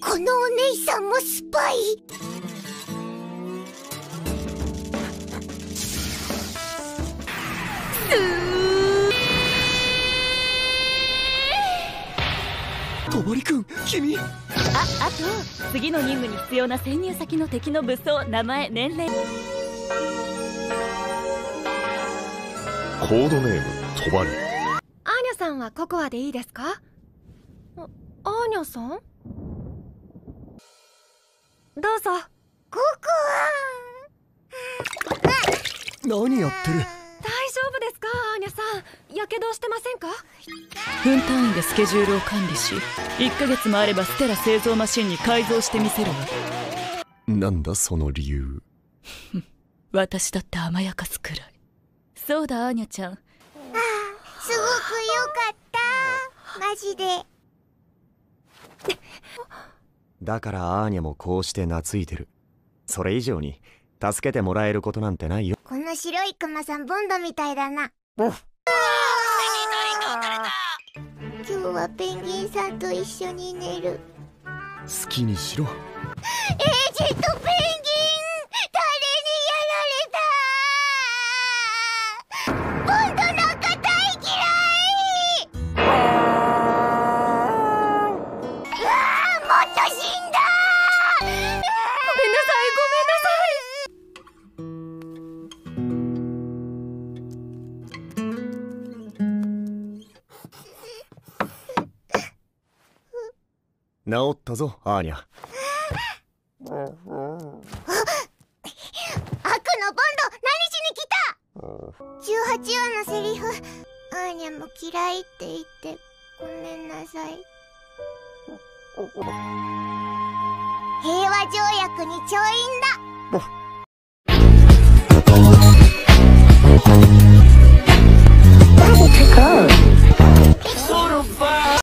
このお姉さんもスパイ。 とばりくん、君。 あと次の任務に必要な潜入先の敵の武装、名前、年齢。 コードネームとばり。 アーニャさんはココアでいいですか？アーニャさん？どうぞ。 ココア。 何やってる？ 大丈夫ですかアーニャさん、やけどしてませんか？ 分単位でスケジュールを管理し、1ヶ月もあればステラ製造マシンに改造してみせるわ。 なんだその理由。 私だって甘やかすくらい。そうだアーニャちゃん。 すごくよかった。マジで。 だからアーニャもこうして懐いてる。それ以上に助けてもらえることなんてないよ。 この白いクマさんボンドみたいだな。今日はペンギンさんと一緒に寝る。 好きにしろ。 エージェントペンギン、誰にやられた？ボンドなんか大嫌い。もっと死んだ。 ごめんなさい、ごめんなさ治ったぞアーニャ。 悪のボンド、何しに来た？18話のセリフ、アーニャも嫌いって言ってごめんなさい。平和条約に調印だ。